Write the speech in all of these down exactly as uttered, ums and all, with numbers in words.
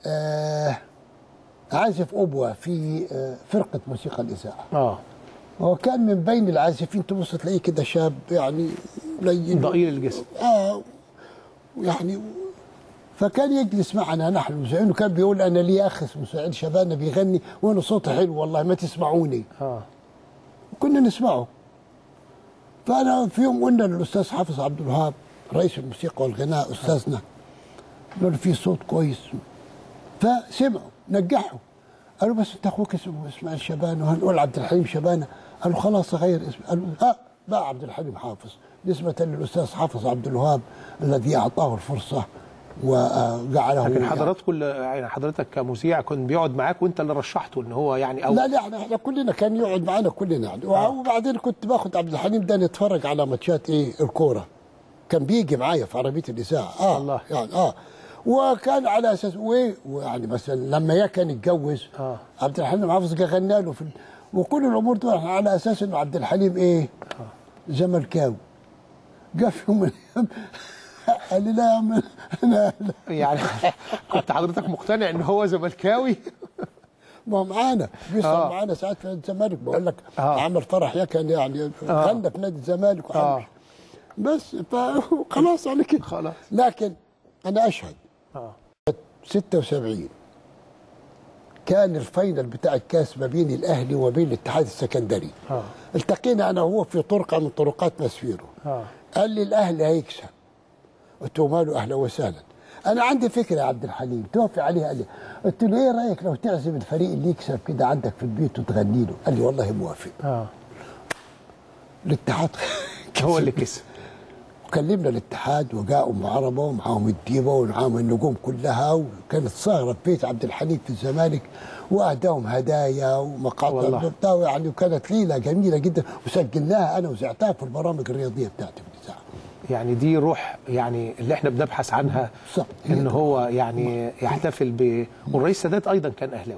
آه عازف أوبوا في آه فرقة موسيقى الإذاعة. اه هو كان من بين العازفين، تبص تلاقيه كده شاب يعني لين ضئيل الجسم. اه يعني فكان يجلس معنا نحن المذيعين، وكان بيقول انا لي اخ اسمه سعيد شبانه بيغني وانا صوتي حلو والله ما تسمعوني. اه وكنا نسمعه. فانا في يوم قلنا للاستاذ حافظ عبد الوهاب رئيس الموسيقى والغناء استاذنا، قالوا له في صوت كويس، فسمعوا نجحوا. قالوا بس انت اخوك اسمه اسماعيل شبانه وهنقول عبد الحليم شبانه. قالوا خلاص غير اسمه. قالوا ها بقى عبد الحليم حافظ نسبه للاستاذ حافظ عبد الوهاب الذي اعطاه الفرصه وجعله. لكن حضراتكم يعني حضرتك كمذيع كان بيقعد معاك وانت اللي رشحته ان هو يعني أو لا لا احنا احنا كلنا كان يقعد معانا كلنا يعني. آه. وبعدين كنت باخد عبد الحليم ده نتفرج على ماتشات ايه الكوره، كان بيجي معايا في عربيه الاذاعه. اه الله. يعني اه وكان على اساس وايه ويعني مثلا لما يا كان يتجوز آه. عبد الحليم حافظ غنى له في وكل الامور دي على اساس انه عبد الحليم ايه آه. زملكاوي. جه في يوم من الايام قال لي لا يا عم انا يعني كنت حضرتك مقتنع ان هو زملكاوي؟ ما هو معانا بيصل آه. معانا ساعات في الزمالك، بقول لك آه. عمل فرح يا كان يعني آه. غنى في نادي الزمالك وحمش. آه. بس خلاص على كده. خلاص. لكن انا اشهد اه ستة وسبعين كان الفاينل بتاع الكاس ما بين الاهلي وبين الاتحاد السكندري. اه التقينا انا وهو في طرقه من طرقات مسفيرو. اه قال لي الاهلي هيكسب. قلت له ماله اهلا وسهلا. انا عندي فكره يا عبد الحليم توافق عليها. قال لي قلت له ايه رايك لو تعزم الفريق اللي يكسب كده عندك في البيت وتغني له؟ قال لي والله موافق. اه الاتحاد هو اللي كسب. وكلمنا الاتحاد وجاءوا ام عربه ومعاهم الديبه ومعاهم النجوم كلها، وكانت سهره في بيت عبد الحليم في الزمالك واهداهم هدايا ومقاطع وبتاع يعني، وكانت ليله جميله جدا وسجلناها انا وزعتها في البرامج الرياضيه بتاعتي في الاذاعه. يعني دي روح يعني اللي احنا بنبحث عنها، صح. ان هو يعني يحتفل ب والرئيس السادات ايضا كان اهلاوي.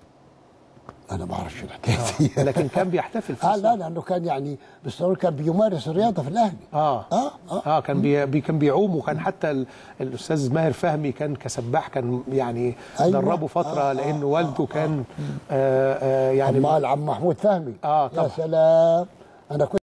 انا ما اعرفش الحكايه دي. لكن كان بيحتفل في اه لا لانه كان يعني بالصوره كان بيمارس الرياضه في الاهلي. اه اه اه, آه كان بي كان بيعوم، وكان حتى ال... الاستاذ ماهر فهمي كان كسباح كان يعني أيوة. دربه فتره آه لان آه والده كان آه آه يعني عم محمود فهمي. اه طبعا. يا سلام. انا كنت